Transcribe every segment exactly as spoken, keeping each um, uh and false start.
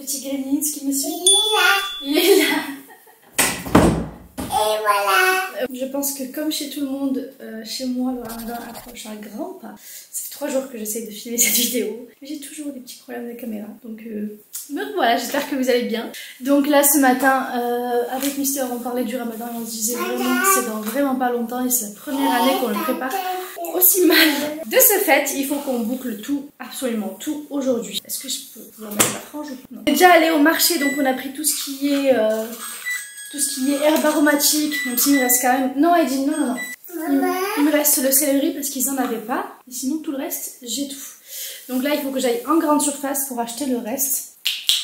Petit Gremlins qui me suit. Il est là. Il est là. Et voilà. Je pense que comme chez tout le monde, euh, chez moi, le ramadan approche à grands pas. Ça fait trois jours que j'essaie de filmer cette vidéo. J'ai toujours des petits problèmes de caméra. Donc, euh... donc voilà, j'espère que vous allez bien. Donc là, ce matin, euh, avec Mister, on parlait du ramadan et on se disait vraiment que c'est dans vraiment pas longtemps et c'est la première année qu'on le prépare aussi mal. De ce fait, il faut qu'on boucle tout, absolument tout aujourd'hui. Est-ce que je peux vous mettre la frange ou non? On est déjà allé au marché, donc on a pris tout ce qui est... Euh... tout ce qui est herbe aromatique, même s'il me reste quand même... Non, Edine, non, non, non. Il, il me reste le céleri parce qu'ils en avaient pas. Et sinon, tout le reste, j'ai tout. Donc là, il faut que j'aille en grande surface pour acheter le reste.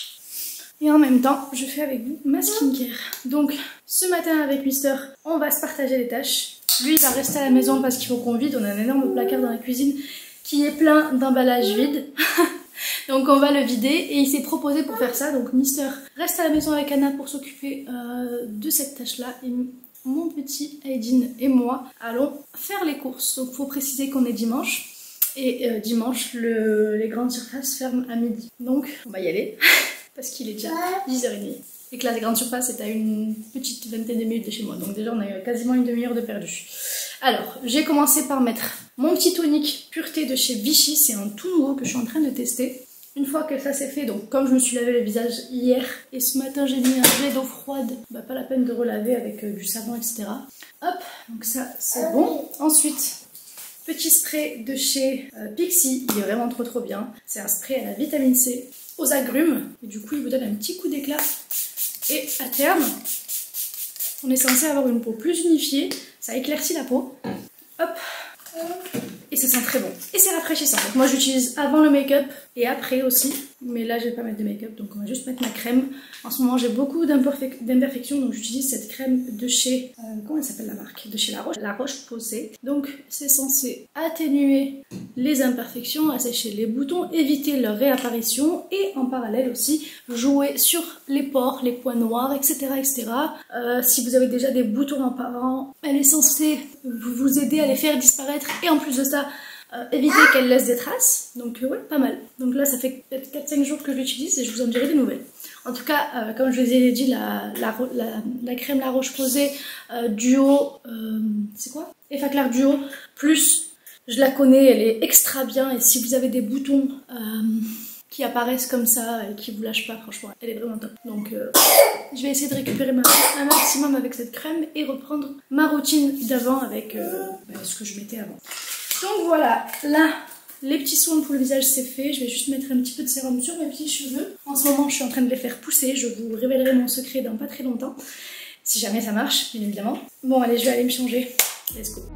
Et en même temps, je fais avec vous ma skincare. Donc, ce matin avec Mister, on va se partager les tâches. Lui, il va rester à la maison parce qu'il faut qu'on vide. On a un énorme placard dans la cuisine qui est plein d'emballages vides. Donc on va le vider et il s'est proposé pour faire ça. Donc Mister reste à la maison avec Anna pour s'occuper euh, de cette tâche là. Et mon petit Aydin et moi allons faire les courses. Donc il faut préciser qu'on est dimanche. Et euh, dimanche, le, les grandes surfaces ferment à midi. Donc on va y aller parce qu'il est déjà dix heures trente. Et que la grande surface est à une petite vingtaine de minutes de chez moi. Donc déjà on a eu quasiment une demi-heure de perdu. Alors, j'ai commencé par mettre mon petit tonique pureté de chez Vichy. C'est un tout nouveau que je suis en train de tester. Une fois que ça c'est fait, donc comme je me suis lavé le visage hier et ce matin j'ai mis un jet d'eau froide, bah pas la peine de relaver avec euh, du savon, et cetera. Hop, donc ça c'est bon. Ensuite, petit spray de chez euh, Pixi, il est vraiment trop trop bien. C'est un spray à la vitamine C, aux agrumes, et du coup il vous donne un petit coup d'éclat. Et à terme, on est censé avoir une peau plus unifiée, ça éclaircit la peau. Hop, et ça sent très bon. Et c'est rafraîchissant. Donc moi j'utilise avant le make-up et après aussi. Mais là je vais pas mettre de make-up, donc on va juste mettre ma crème. En ce moment j'ai beaucoup d'imperfections, donc j'utilise cette crème de chez... Euh, comment elle s'appelle la marque? De chez La Roche. La Roche-Posay. Donc c'est censé atténuer les imperfections, assécher les boutons, éviter leur réapparition et en parallèle aussi jouer sur les pores, les points noirs, et cetera et cetera. Euh, si vous avez déjà des boutons apparents, elle est censée vous aider à les faire disparaître et en plus de ça, Euh, éviter qu'elle laisse des traces, donc euh, ouais, pas mal. Donc là ça fait peut-être quatre cinq jours que je l'utilise et je vous en dirai des nouvelles. En tout cas, euh, comme je vous ai dit, la, la, la, la crème La Roche-Posay euh, duo, euh, c'est quoi? Effaclar duo, plus je la connais, elle est extra bien et si vous avez des boutons euh, qui apparaissent comme ça et qui vous lâchent pas, franchement, elle est vraiment top. Donc euh, je vais essayer de récupérer ma, un maximum avec cette crème et reprendre ma routine d'avant avec euh, bah, ce que je mettais avant. Donc voilà, là, les petits soins pour le visage c'est fait. Je vais juste mettre un petit peu de sérum sur mes petits cheveux. En ce moment, je suis en train de les faire pousser. Je vous révélerai mon secret dans pas très longtemps. Si jamais ça marche, bien évidemment. Bon, allez, je vais aller me changer. Let's go.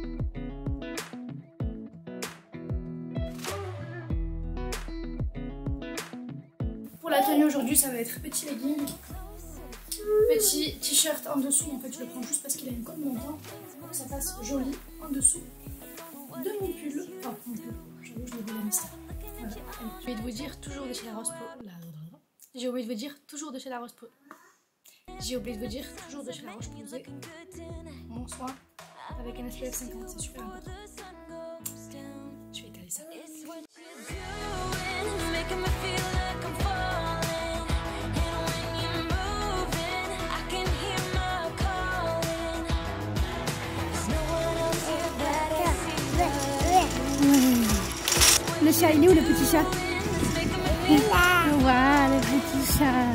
Pour la tenue aujourd'hui, ça va être petit legging, petit t-shirt en dessous. En fait, je le prends juste parce qu'il a une colle montant pour que ça fasse joli en dessous de mon pull. Enfin, mon pull, j'avoue, je l'ai vu la Mister. Voilà. J'ai oublié de vous dire toujours de chez La Roche-Posay. J'ai oublié de vous dire toujours de chez La Roche-Posay. J'ai oublié de vous dire toujours de chez La Roche-Posay. Mon soin avec un S P F cinquante, c'est super important. Je vais étaler ça. Le chat, il est où le petit chat? Il est là. Voilà, le petit chat.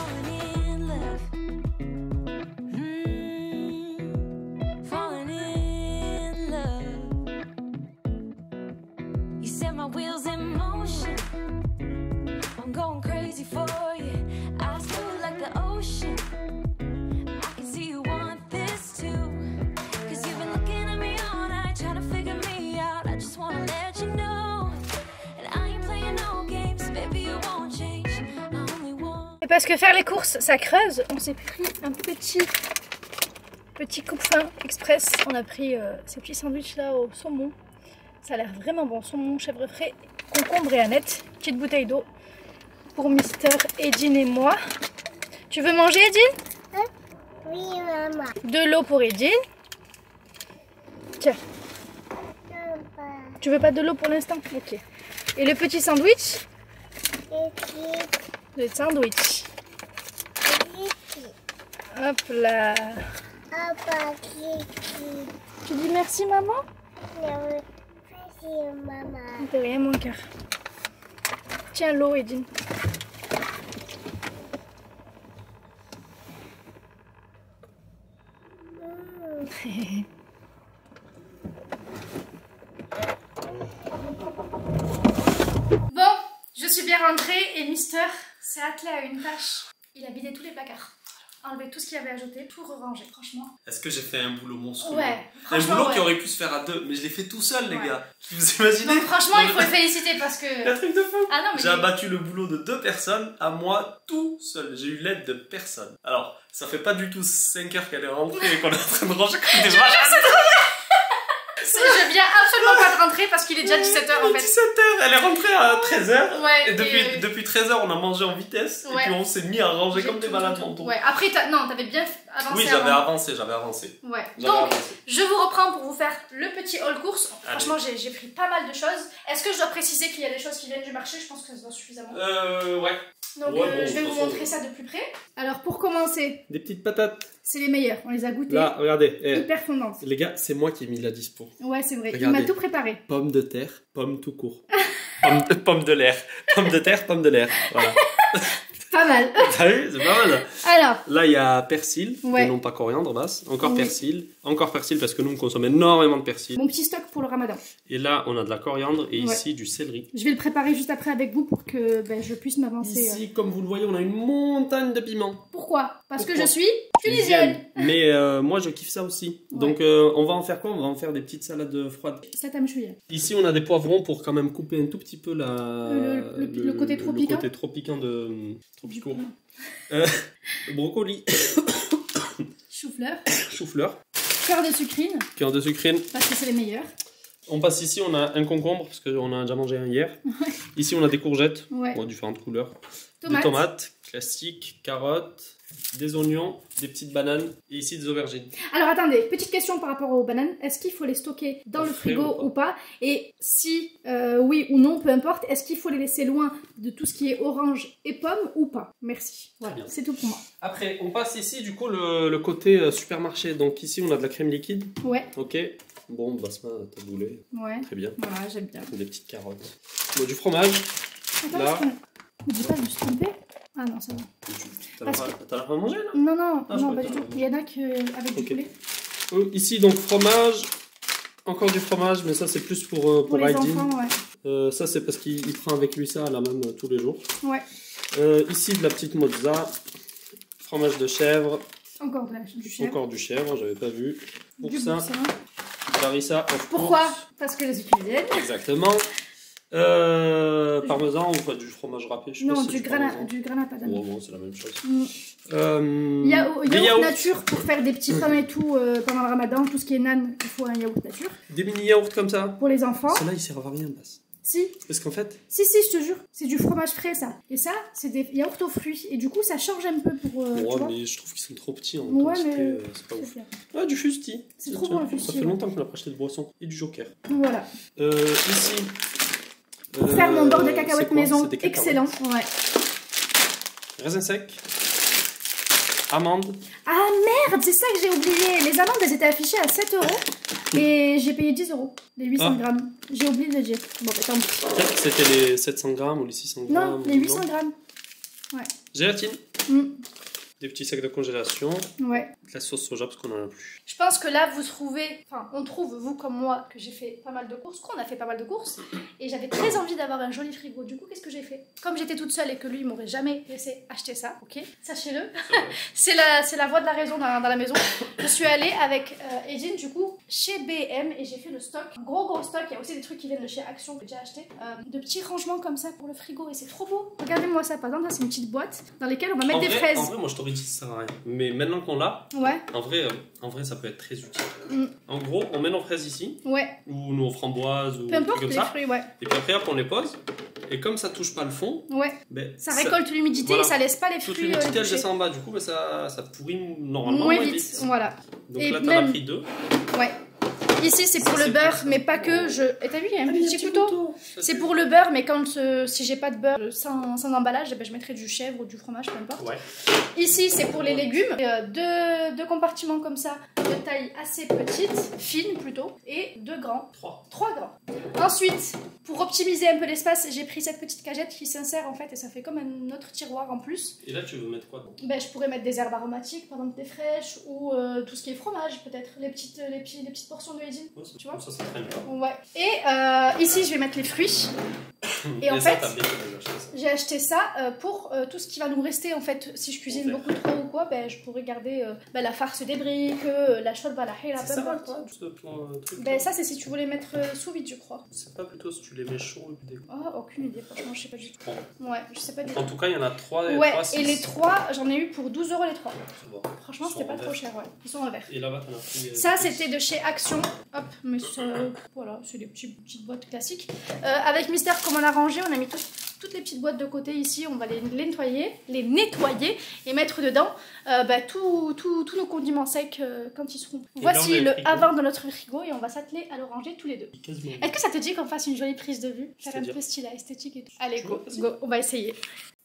Parce que faire les courses, ça creuse. On s'est pris un petit petit coupe-faim express. On a pris euh, ces petits sandwichs là au saumon. Ça a l'air vraiment bon. Saumon, chèvre frais, concombre et aneth. Petite bouteille d'eau pour Mister, Edine et moi. Tu veux manger, Edine? Hein? Oui, maman. De l'eau pour Edine. Tiens. Tu veux pas de l'eau pour l'instant? Ok. Et le petit sandwich? Le sandwich. Kiki. Hop là. Papa Kiki. Tu dis merci maman? Merci maman. De rien mon cœur. Tiens l'eau Edine. Mm. Bon, je suis bien rentrée et Mister s'est attelé à une tâche. Il a vidé tous les placards, enlevé tout ce qu'il y avait à jeter, tout reranger, franchement. Est-ce que j'ai fait un boulot monstrueux? Ouais, un boulot ouais. qui aurait pu se faire à deux, mais je l'ai fait tout seul, les Ouais. gars. Vous imaginez? Donc franchement, il faut le féliciter parce que... Un truc de fou. Ah non, mais J'ai il- abattu le boulot de deux personnes à moi tout seul. J'ai eu l'aide de personne. Alors, ça fait pas du tout cinq heures qu'elle est rentrée et qu'on est en train de ranger comme des malades. Je viens absolument pas de rentrer parce qu'il est déjà dix-sept heures en Il est fait. dix-sept heures, elle est rentrée à treize heures. Ouais, Et depuis, et- depuis treize heures, on a mangé en vitesse. Ouais. Et puis on s'est mis à ranger J'ai comme des tout, malades tout, tout. mentaux. Ouais, après, t'as- non, t'avais bien avancé Oui, j'avais avant. avancé, j'avais avancé. Ouais. J'avais Donc, avancé. je vous reprends pour vous faire le petit haul course. Allez. Franchement, j'ai j'ai pris pas mal de choses. Est-ce que je dois préciser qu'il y a des choses qui viennent du marché? Je pense que ça doit suffisamment. Euh, ouais. Donc, Ouais, euh, bon, je vais de vous toute façon, montrer ça de plus près. Alors, pour commencer, Des petites patates. c'est les meilleurs. On les a goûtés. Là, regardez. eh, Hyper fondantes. Les gars, c'est moi qui ai mis la dispo. Ouais, c'est vrai. Regardez. Il m'a tout préparé. Pomme de terre, pomme tout court. pomme, de, pomme de l'air. Pomme de terre, pomme de l'air. Voilà. Pas mal. T'as vu? C'est pas mal. Alors, Là, il y a persil, Ouais. et non pas coriandre, basse. Encore Oui. persil. Encore persil parce que nous, on consomme énormément de persil. mon petit stock pour le ramadan. Et là, on a de la coriandre et Ouais. ici, du céleri. Je vais le préparer juste après avec vous pour que ben, je puisse m'avancer. Ici, comme vous le voyez, on a une montagne de piments. Pourquoi? Parce que Pourquoi je suis tunisienne. Mais euh, moi, je kiffe ça aussi. Ouais. Donc, euh, on va en faire quoi? On va en faire des petites salades froides. Ça t'a mouillé. Ici, on a des poivrons pour quand même couper un tout petit peu la... Le- le- le côté trop piquant. Le côté trop piquant de... Trop piquant. Euh, le brocoli, Chou-fleur. chou-fleur, Cœur de sucrine, cœur de sucrine. parce que c'est les meilleurs. On passe ici, on a un concombre, parce qu'on a déjà mangé un hier. Ici, on a des courgettes, Ouais. bon, différentes couleurs. Tomates. Des tomates, classiques, carottes, des oignons, des petites bananes, et ici des aubergines. Alors attendez, petite question par rapport aux bananes. Est-ce qu'il faut les stocker dans Au le frais frigo ou ou pas? Et si euh, oui ou non, peu importe, est-ce qu'il faut les laisser loin de tout ce qui est orange et pomme ou pas? Merci. Voilà, bien. c'est tout pour moi. Après, on passe ici, du coup, le, le côté euh, supermarché. Donc ici, on a de la crème liquide, Ouais, ok. Bon, basma, taboulé, ouais. très bien. Voilà, j'aime bien. Des petites carottes. Bon, du fromage, Attends, Là. est-ce qu'on- me dis pas, je me suis trompée. Ah non, ça va. t'as Parce l'air t'as l'air de manger, là? Non, non, Ah, je non, crois pas que du t'as- tout. Il y en a que avec du Ok. poulet. Euh, Ici, donc, fromage. Encore du fromage, mais ça, c'est plus pour, euh, Pour pour les Aydin. enfants, ouais. Euh, ça, c'est parce qu'il il prend avec lui ça, là, même, euh, tous les jours. Ouais. Euh, ici, de la petite mozza. Fromage de chèvre. Encore de la, du chèvre. Encore du chèvre, j'avais pas vu. Pour Du ça, boursin. Larissa, of Pourquoi? course. Parce que je suis tunisienne. Exactement. Euh, parmesan ou pas du fromage râpé, je sais pas Non, si du, c'est grana, parmesan. du grana padano. Ouais, bon, c'est la même chose. Mm. Euh, Yaourt, des yaourt yaourts. nature pour faire des petits pains et tout euh, pendant le ramadan. Tout ce qui est nan, il faut un yaourt nature. Des mini yaourts comme ça. Pour les enfants, Ceux-là, ils servent à rien, basse. si, Parce qu'en fait, si, si, je te jure, c'est du fromage frais ça. Et ça, c'est des yaourts aux fruits. Et du coup, ça change un peu pour. Euh, tu ouais, vois. mais je trouve qu'ils sont trop petits en Ouais, quantité, mais- euh, c'est pas C'est ouf. clair. Ah, du fusti. C'est Tiens, trop tiens, bon, le fusti, Ça fait ouais. longtemps qu'on n'a pas acheté de boisson. Et du joker. Voilà. Euh, ici. Pour faire mon beurre de c'est cacahuètes quoi? maison, C'est des cacahuètes. excellent. Ouais. Raisin sec. Amandes. Ah merde, c'est ça que j'ai oublié. Les amandes, elles étaient affichées à sept euros. Et j'ai payé dix euros. Les huit cents Ah. grammes. J'ai oublié de le dire. Bon, bah tant pis. Peut-être que c'était les sept cents grammes ou les six cents grammes. Non, les huit cents grammes. Gélatine. Mm. Des petits sacs de congélation. Ouais. De la sauce soja parce qu'on en a plus. Je pense que là, vous trouvez, enfin, on trouve, vous comme moi, que j'ai fait pas mal de courses, qu'on a fait pas mal de courses, et j'avais très envie d'avoir un joli frigo. Du coup, qu'est-ce que j'ai fait? Comme j'étais toute seule et que lui, il m'aurait jamais laissé acheter ça, ok? Sachez-le. C'est la, c'est la voix de la raison dans, dans la maison. Je suis allée avec euh, Edine, du coup, chez B M, et j'ai fait le stock, un gros gros stock. Il y a aussi des trucs qui viennent de chez Action que j'ai déjà acheté, euh, de petits rangements comme ça pour le frigo, et c'est trop beau. Regardez-moi ça, par exemple, là, c'est une petite boîte dans laquelle on va mettre en des vrai, fraises. En vrai, moi je t'aurais dit que ça sert à rien. Mais maintenant qu'on l'a, Ouais, en vrai, euh, en vrai, ça peut être très utile. Mm. En gros, on met nos fraises ici, ouais. ou nos framboises, ou Peu des trucs importe comme les ça. fruits, ouais. Et puis après, hop, on les pose. Et comme ça touche pas le fond, Ouais. ben, Ça récolte l'humidité voilà. et ça laisse pas les toute fruits. l'humidité euh, elle toucher. descend en bas. Du coup, ben, ça, ça pourrit normalement Moins moins vite, vite. voilà. Donc Et là, t'en même- as pris deux. Ouais. Ici, c'est pour Ça, le c'est beurre, plus mais pas que. Je... Et t'as vu, il y a un Ah, il y a petit un petit couteau. couteau. Ça, C'est pour le beurre, mais quand euh, si j'ai pas de beurre euh, sans, sans emballage, eh ben, je mettrai du chèvre ou du fromage, peu importe. Ouais. Ici, c'est pour les légumes. Euh, deux, deux compartiments comme ça, de taille assez petite, fine plutôt, et deux grands. Trois. Trois grands. Ensuite, pour optimiser un peu l'espace, j'ai pris cette petite cagette qui s'insère en fait et ça fait comme un autre tiroir en plus. Et là, tu veux mettre quoi donc? Ben, je pourrais mettre des herbes aromatiques, par exemple des fraîches, ou euh, tout ce qui est fromage peut-être, les petites, les, petits, les petites portions de cuisine. Ouais, Tu vois? ça, ça traîne pas. Ouais. Et euh, ici, je vais mettre les fruits. Et en ça, fait, t'as bien acheté ça. j'ai acheté ça euh, pour euh, tout ce qui va nous rester en fait. Si je cuisine Ouais. beaucoup trop ou quoi, ben, je pourrais garder euh, ben, la farce des briques, euh, la chaude balahi, la C'est peu ça, importe quoi. ce plan, euh, truc. Ben, ça, c'est si tu veux les mettre euh, sous vide, je crois. C'est pas plutôt si tu les mets chauds ou des... Oh, aucune idée, franchement, je sais pas du tout. Bon. Ouais, je sais pas du tout. En tout cas, il y en a trois. Ouais, trois, six. et les trois, j'en ai eu pour douze euros les trois. Ça va. Franchement, Ils c'était sont pas en trop vert. cher, ouais. Ils sont en vert. Et là-bas, t'en as pris. euh, Ça, plus. c'était de chez Action. Hop, mais ça, voilà, c'est des petits, petites boîtes classiques. Euh, avec Mystère, comme on a rangé, on a mis tout- toutes les petites boîtes de côté ici. On va les, les nettoyer, les nettoyer et mettre dedans euh, bah, tous tout, tous nos condiments secs euh, quand ils seront. Et là, on Voici a le le frigo. avant de notre frigo et on va s'atteler à le ranger tous les deux. Quasiment. Est-ce que ça te dit qu'on fasse une jolie prise de vue? Faire un C'est-à-dire peu style esthétique et tout. Allez, Tu go, veux, vas-y. go, on va essayer.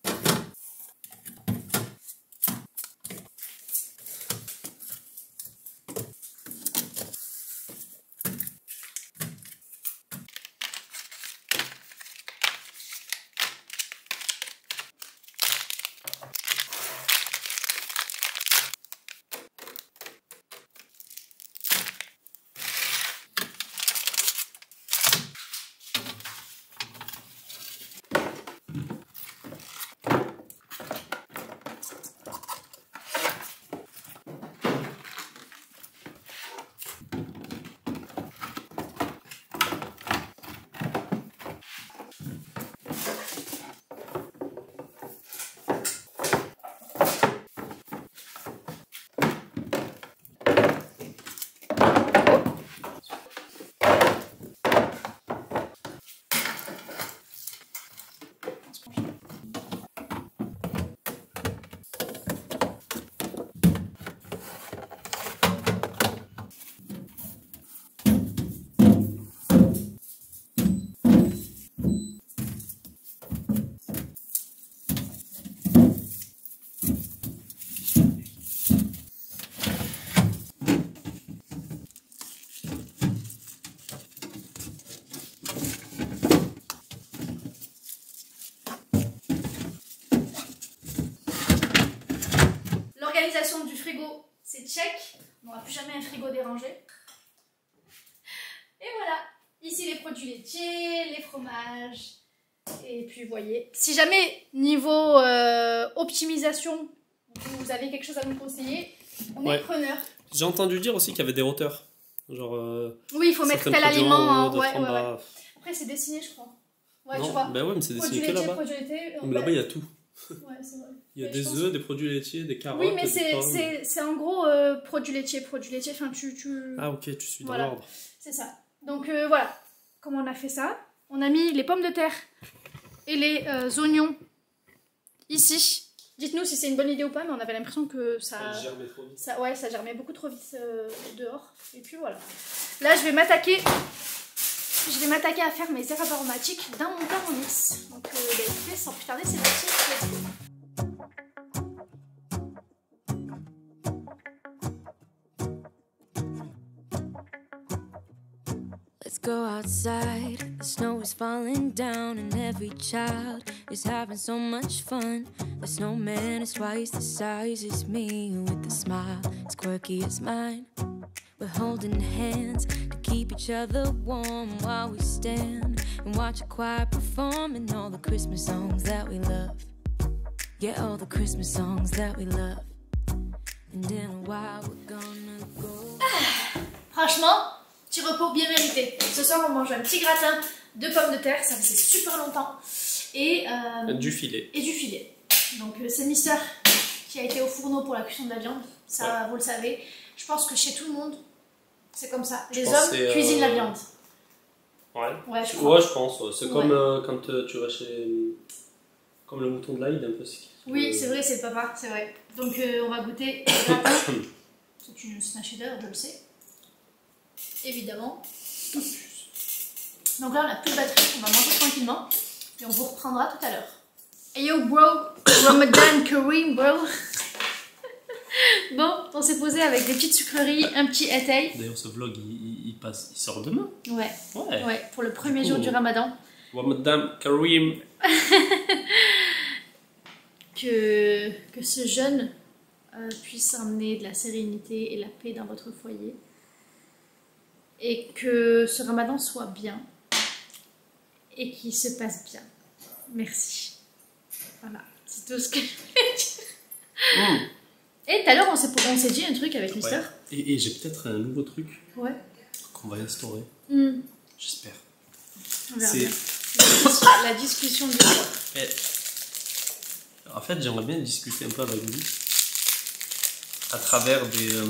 L'organisation du frigo, c'est check. On n'aura plus jamais un frigo dérangé. Et voilà. Ici les produits laitiers, les fromages. Et puis vous voyez. Si jamais niveau euh, optimisation, vous avez quelque chose à nous conseiller, on est Ouais. preneur. J'ai entendu dire aussi qu'il y avait des hauteurs. Genre. euh, Oui, il faut mettre certains tel produits en aliment. haut, Hein. d'autres Ouais, en ouais, ouais. bas. Après c'est dessiné je crois. Ouais, Non, tu vois. bah ouais, mais c'est Produits dessiné que laitiers, là-bas. produits laitiers. Mais là-bas, il y a tout. Ouais, c'est vrai. Il y a Mais je des pense- œufs, des produits laitiers, des carottes. Oui, mais des c'est- pommes. c'est c'est en gros euh, produits laitiers, produits laitiers. Enfin, tu... tu... Ah, ok, tu suis dans Voilà. l'ordre. C'est ça. Donc euh, voilà, comment on a fait ça. On a mis les pommes de terre et les euh, oignons ici. Dites-nous si c'est une bonne idée ou pas, mais on avait l'impression que ça, Ça germait trop vite. ça, ouais, ça germait beaucoup trop vite euh, dehors. Et puis voilà. Là, je vais m'attaquer, je vais m'attaquer à faire mes herbes aromatiques dans mon thermomix. Donc, euh, bah, écoutez, sans plus tarder, c'est parti. Let's go. Let's go outside. The snow is falling down, and every child is having so much fun. The snowman is twice the size as me, with a smile as quirky as mine. We're holding hands to keep each other warm while we stand and watch a choir performing all the Christmas songs that we love. Yeah, all the Christmas songs that we love. And in a while we're gonna go. Franchement, petit repos bien mérité. Ce soir, on mange un petit gratin de pommes de terre, ça faisait super longtemps. Et, euh, Du filet. et du filet. Donc, euh, c'est Mister qui a été au fourneau pour la cuisson de la viande. Ça, Ouais. vous le savez. Je pense que chez tout le monde, c'est comme ça. Les pense hommes que c'est, cuisinent euh, la viande. Ouais. Ouais, je Ouais, crois. je pense. ouais. C'est Ouais. comme euh, quand euh, tu vas chez. Comme le mouton de l'Aïd, un peu. Oui, c'est vrai, c'est le papa, c'est vrai. Donc, euh, on va goûter le gratin. C'est une c'est un chef-d'œuvre, je le sais. évidemment. Donc là, on n'a plus de batterie, on va manger tranquillement. Et on vous reprendra tout à l'heure. Hey yo bro, Ramadan Kareem bro. Bon, on s'est posé avec des petites sucreries, un petit éteil. D'ailleurs, ce vlog, il, il, passe, il sort demain. Ouais. Ouais. Ouais, pour le premier cool. jour du Ramadan. Ramadan Kareem. que, que ce jeûne euh, puisse amener de la sérénité et la paix dans votre foyer. Et que ce Ramadan soit bien. Et qu'il se passe bien. Merci. Voilà, c'est tout ce que je voulais dire. Mm. Et tout à l'heure, on s'est on s'est dit un truc avec Mister. Ouais. Et, et j'ai peut-être un nouveau truc Ouais. qu'on va instaurer. Mm. J'espère. On verra C'est... bien. La discussion du soir. Et... En fait, j'aimerais bien discuter un peu avec vous à travers des... Euh...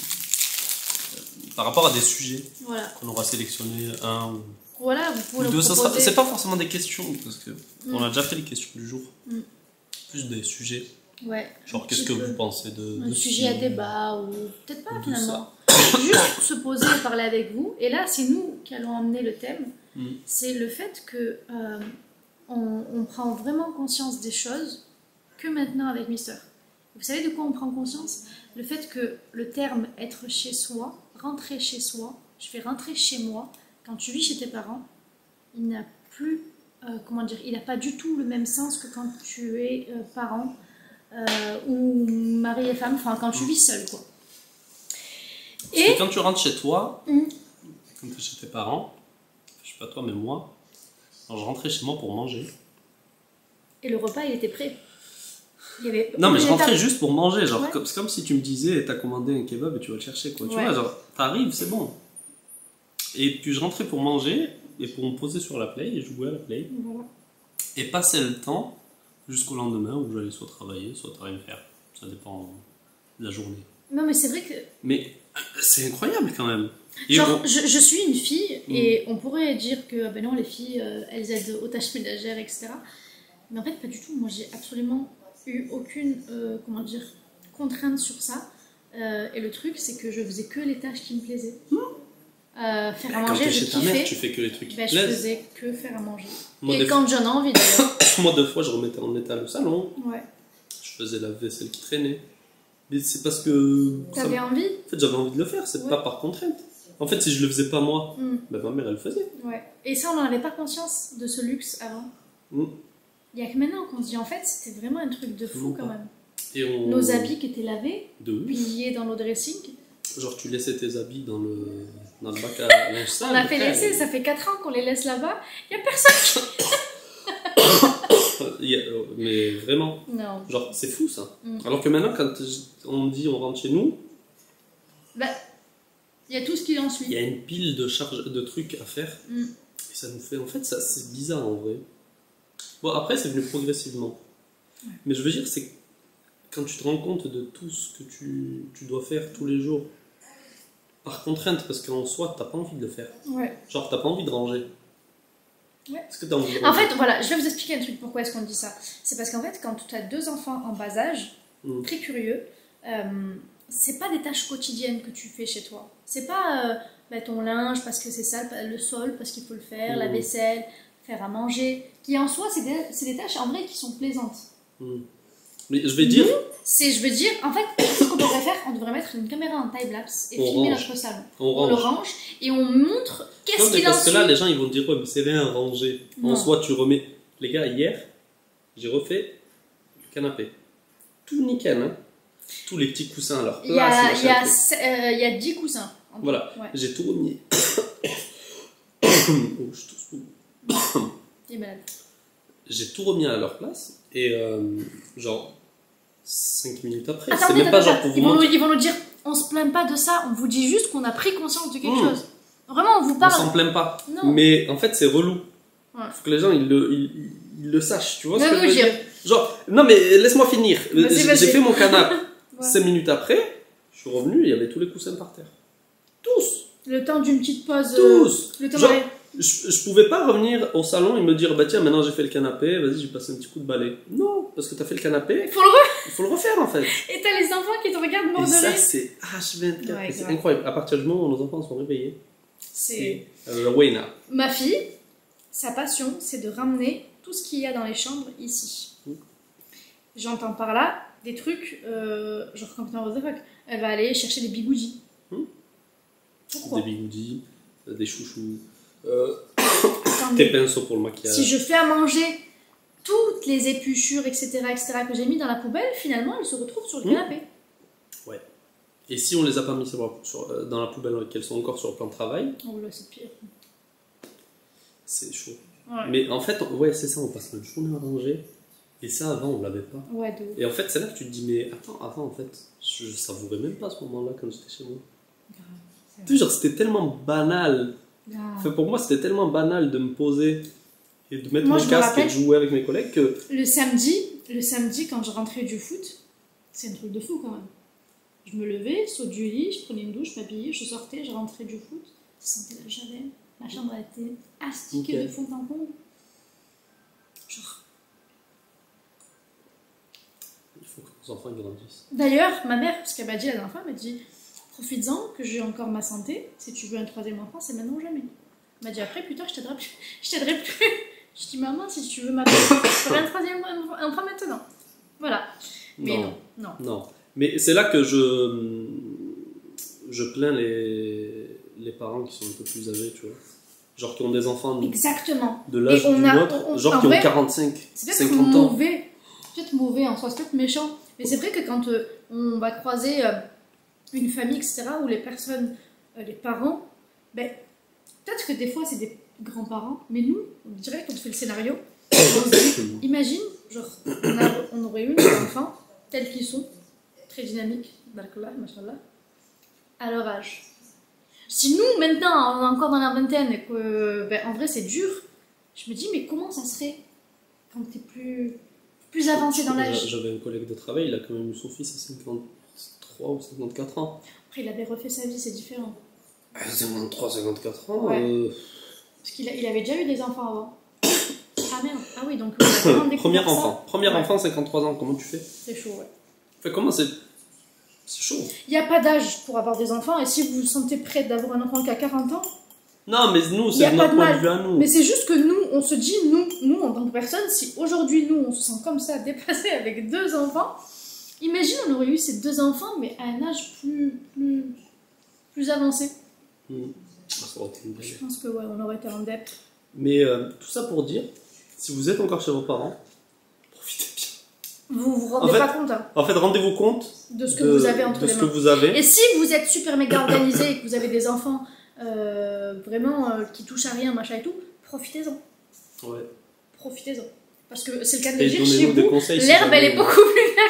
par rapport à des sujets Voilà. qu'on aura sélectionné un ou... Voilà, vous pouvez le Deux, ça sera- proposer. c'est pas forcément des questions, parce que Mm. on a déjà fait les questions du jour. Mm. Plus des sujets. Ouais. Genre, un qu'est-ce petit que peu. vous pensez de, Un de sujet à ci, débat ou peut-être pas de finalement. Juste se poser et parler avec vous. Et là, c'est nous qui allons amener le thème. Mm. C'est le fait que euh, on, on prend vraiment conscience des choses que maintenant avec Mister. Vous savez de quoi on prend conscience? Le fait que le terme être chez soi, rentrer chez soi, je vais rentrer chez moi. Quand tu vis chez tes parents, il n'a plus, euh, comment dire, il n'a pas du tout le même sens que quand tu es euh, parent euh, ou mari et femme, enfin quand tu vis seul quoi. Parce Et que quand tu rentres chez toi, Mm. quand tu es chez tes parents, je sais pas toi, mais moi, quand je rentrais chez moi pour manger. Et le repas, il était prêt. Il y avait Non, mais je aucune rentrais étape. juste pour manger. Genre, Ouais. comme- c'est comme si tu me disais, t'as commandé un kebab et tu vas le chercher, quoi. Tu Ouais. vois, genre, t'arrives, c'est bon. Et puis je rentrais pour manger et pour me poser sur la play et jouer à la play. Voilà. Et passer le temps jusqu'au lendemain où j'allais soit travailler, soit à rien faire. Ça dépend de la journée. Non, mais c'est vrai que. Mais c'est incroyable quand même. Et Genre, on- je, je suis une fille Mm. et on pourrait dire que ah ben non, les filles, euh, elles aident aux tâches ménagères, et cetera. Mais en fait, pas du tout. Moi, j'ai absolument eu aucune, euh, comment dire, contrainte sur ça. Euh, et le truc, c'est que je faisais que les tâches qui me plaisaient. Euh, faire à Quand manger, t'es je chez ta mère, kiffais. tu fais que les trucs qui Ben, te je plaisent. faisais que faire à manger. Moi, et des quand j'en ai envie d'ailleurs. Moi, deux fois, je remettais en état le salon. Ouais. Je faisais la vaisselle qui traînait. Mais c'est parce que. ça T'avais me- envie? En fait, j'avais envie de le faire, c'est Ouais. pas par contrainte. En fait, si je le faisais pas moi, Mm. ben, ma mère, elle le faisait. Ouais. Et ça, on n'en avait pas conscience de ce luxe avant. Mm. Il y a que maintenant qu'on se dit en fait, c'était vraiment un truc de fou Non, quand pas. même. Et on... Nos habits qui étaient lavés, De ouf. pliés dans nos dressings. Genre, tu laissais tes habits dans le, dans le bac à linge sale. On a fait frère. laisser, ça fait quatre ans qu'on les laisse là-bas. Il n'y a personne Il y a- Mais vraiment, qui... Non. genre, c'est fou ça. Mm. Alors que maintenant, quand on dit on rentre chez nous, Bah, il y a tout ce qui en il y suit. a une pile de charges, de trucs à faire. Mm. Et ça nous fait. En fait, ça, c'est bizarre en vrai. Bon, après, c'est venu progressivement. Ouais. Mais je veux dire, c'est quand tu te rends compte de tout ce que tu, tu dois faire tous les jours, par contrainte, parce qu'en soi, t'as pas envie de le faire. Ouais. Genre, t'as pas envie de ranger. Ouais. Est-ce que t'as envie de En ranger fait, voilà, je vais vous expliquer un truc pourquoi est-ce qu'on dit ça. C'est parce qu'en fait, quand tu as deux enfants en bas âge, Mm. très curieux, euh, c'est pas des tâches quotidiennes que tu fais chez toi. C'est pas euh, bah, ton linge parce que c'est sale, le sol parce qu'il faut le faire, la Mm. vaisselle, faire à manger, qui en soi, c'est des, c'est des tâches en vrai qui sont plaisantes. Mm. Mais je vais dire, C'est, je veux dire, en fait, ce qu'on devrait faire, on devrait mettre une caméra en time-lapse et On filmer range. notre salon. on On range. le range et on montre qu'est-ce Non, mais qu'il en parce que suit. là, les gens ils vont dire, ouais, mais c'est rien à ranger. En Non. soi, tu remets. Les gars, hier, j'ai refait le canapé. Tout nickel, hein. Tous les petits coussins à leur place. Il y a, machin, il y a, truc. se- euh, il y a dix coussins. en tout. Voilà, Ouais. j'ai tout remis. Oh, je tousse. T'es malade. J'ai tout remis à leur place. Et euh, genre, cinq minutes après, c'est Attendez, même pas attendez, genre pour vous ils, vont nous, montrer. ils vont nous dire, on se plaint pas de ça, on vous dit juste qu'on a pris conscience de quelque Mmh. chose. Vraiment, on vous On parle. s'en plaint pas. Non. Mais en fait, c'est relou. Ouais. Faut que les gens ils le, ils, ils le sachent, tu vois ce Mais que je oui, veux j'ai- dire. Genre, non mais laisse-moi finir. Vas-y, J'ai vas-y. j'ai fait mon canapé. Ouais. cinq minutes après, je suis revenu, il y avait tous les coussins par terre. Tous. Le temps d'une petite pause. euh, Tous. Le temps Genre, d'aller- je, je pouvais pas revenir au salon et me dire bah tiens maintenant j'ai fait le canapé, vas-y j'ai passé un petit coup de balai. Non, parce que t'as fait le canapé, Faut le re- il faut le refaire en fait. Et t'as les enfants qui te regardent Et mordelés. ça c'est H vingt-quatre, Ouais, et c'est grave. incroyable. À partir du moment où nos enfants sont réveillés, C'est... c'est euh, Wayna. Ma fille, sa passion, c'est de ramener tout ce qu'il y a dans les chambres ici. Mm. J'entends par là des trucs, euh, genre quand on what the fuck, elle va aller chercher des bigoudis. Mm. Pourquoi Des bigoudis, euh, des chouchous, euh, Attends, des mais pinceaux pour le maquillage. si je fais à manger toutes les épluchures, et cetera, et cetera que j'ai mis dans la poubelle, finalement, elles se retrouvent sur le Mm. canapé. Et si on les a pas mis sur, sur- euh, dans la poubelle et qu'elles sont encore sur le plan de travail, Oh là, c'est pire. c'est chaud. Ouais, Mais en fait, ouais, c'est ça, on passe notre journée à ranger. Et ça, avant, on l'avait pas. ouais de ouf. Et en fait, c'est là que tu te dis, mais attends, avant, en fait, je, je savourais même pas ce moment-là quand j'étais chez moi. Grave, c'est Tu sais, genre, c'était tellement banal. grave. Enfin, pour moi, c'était tellement banal de me poser et de mettre Moi, mon je me casque et rappelle- de jouer avec mes collègues que. Le samedi, le samedi, quand je rentrais du foot, c'est un truc de fou quand même. Je me levais, saut du lit, je prenais une douche, je m'habillais, je sortais, je rentrais du foot, je sentais la javel, ma chambre elle était astiquée Ok. de fond en comble. Genre. Il faut que nos enfants ils grandissent. D'ailleurs, ma mère, parce qu'elle m'a dit la dernière fois, elle m'a dit profites-en que j'ai encore ma santé, si tu veux un troisième enfant, c'est maintenant ou jamais. Elle m'a dit après, plus tard, je t'aiderai plus. Je t'aiderai plus. Je dis maman, si tu veux ma je ferai un troisième enfant maintenant. Voilà. Mais non, non. Non. Mais c'est là que je, je plains les, les parents qui sont un peu plus âgés, tu vois. Genre qui ont des enfants Exactement. de l'âge Et on du a- nôtre, on- genre en qui vrai, ont quarante-cinq, C'est peut-être cinquante ans. mauvais, c'est peut-être mauvais en soi, c'est peut-être méchant, mais c'est vrai que quand euh, on va croiser euh, une famille, et cetera, où les personnes, euh, les parents, ben, peut-être que des fois c'est des grands-parents, mais nous, on dirait qu'on fait le scénario, on se dit, imagine, genre, on, a- on aurait eu des enfants tels qu'ils sont, très dynamiques, barkallah, machallah, à leur âge. Si nous, maintenant, on est encore dans la vingtaine et que, ben, en vrai, c'est dur, je me dis, mais comment ça serait quand t'es plus, plus avancé dans l'âge? J'avais un collègue de travail, il a quand même eu son fils à cinquante-trois ou cinquante-quatre ans. Après, il avait refait sa vie, c'est différent. cinquante-trois, cinquante-quatre ans, Ouais. euh, Parce qu'il a- il avait déjà eu des enfants avant. Ah merde, ah oui, donc on a vraiment découvert premier ça. enfant. Premier Ouais. enfant, cinquante-trois ans, comment tu fais? C'est chaud, ouais. Enfin, comment c'est. C'est chaud. Il n'y a pas d'âge pour avoir des enfants, et si vous vous sentez prête d'avoir un enfant qui a quarante ans, Non, mais nous, Y a c'est pas notre de point mal. de vue à nous. mais c'est juste que nous, on se dit, nous, nous en tant que personne, si aujourd'hui nous, on se sent comme ça, dépassé avec deux enfants, imagine on aurait eu ces deux enfants, mais à un âge plus, plus, plus avancé. Hmm. Ah, ça aurait été une Je blague. pense que ouais, on aurait été en dep. Mais euh, tout ça pour dire, si vous êtes encore chez vos parents, profitez bien. Vous vous rendez En fait- pas compte hein, En fait, rendez-vous compte de ce que de, vous avez entre de les ce mains. que vous avez. Et si vous êtes super méga organisé et que vous avez des enfants euh, vraiment euh, qui touchent à rien, machin et tout, profitez-en. Ouais. Profitez-en. Parce que c'est le cas de le Et dire, chez donnez-nous des vous, conseils. si l'herbe elle jamais- est beaucoup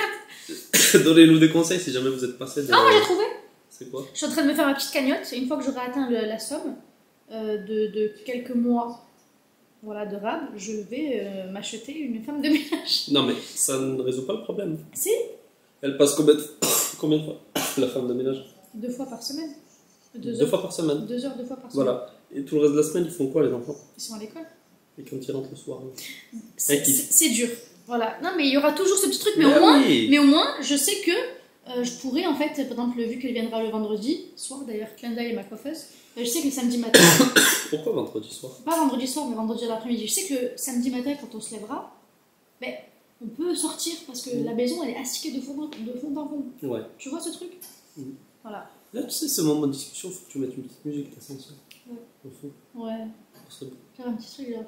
plus verte. Donnez-nous des conseils si jamais vous êtes passé de. Ah, moi j'ai trouvé. C'est quoi? Je suis en train de me faire ma petite cagnotte et une fois que j'aurai atteint le- la somme euh, de, de quelques mois voilà, de rab, je vais euh, m'acheter une femme de ménage. Non, mais ça ne résout pas le problème. Si, Elle passe combien de, combien de fois la femme de ménage? deux fois par semaine. Deux, Deux heures, fois par semaine. deux heures, deux fois par semaine. Voilà. Et tout le reste de la semaine, ils font quoi, les enfants? Ils sont à l'école. Et quand ils rentrent le soir? C'est qui- c'est- c'est dur. Voilà. Non, mais il y aura toujours ce petit truc, mais Ben au moins, oui. mais au moins, je sais que euh, je pourrais, en fait, par exemple, vu qu'elle viendra le vendredi soir, d'ailleurs, clin d'œil et ma coiffeuse, euh, je sais que le samedi matin, Pourquoi vendredi soir? pas vendredi soir, mais vendredi à l'après-midi, je sais que le samedi matin, quand on se lèvera, ben, on peut sortir parce que Mm. la maison, elle est astiquée de fond, de fond en fond. Ouais. Tu vois ce truc? Mm. Voilà. Là, tu sais, ce moment de discussion, faut que tu mettes une petite musique d'ascension. Ouais. Au fond. Ouais. Ce serait Faire un petit truc là.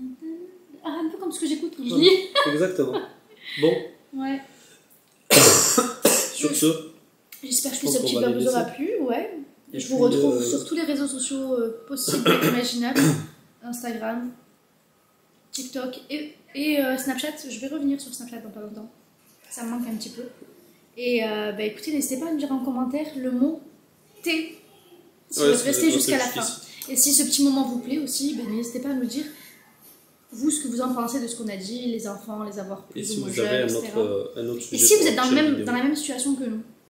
Ah, un peu comme ce que j'écoute quand je Ouais. lis. beau. Exactement. Bon, Ouais. sur ce, J'espère que Je pense ce qu'on petit va blog les vous aura laisser. plu, ouais. Et je vous puis, retrouve euh, sur tous les réseaux sociaux euh, possibles et imaginables. Instagram, TikTok et, et euh, Snapchat. Je vais revenir sur Snapchat dans pas longtemps. Ça me manque un petit peu. Et euh, bah, écoutez, n'hésitez pas à me dire en commentaire le mot T. Si ouais, vous êtes c'est- resté ouais, jusqu'à c'est la fin. difficile. Et si ce petit moment vous plaît aussi, ben, n'hésitez pas à nous dire vous ce que vous en pensez de ce qu'on a dit, les enfants, les avoir plus Et ou si moins vous jeunes, avez un et cetera. autre, euh, un autre Et sujet si vous pour êtes dans, le prochaine même, vidéo. dans la même situation que nous,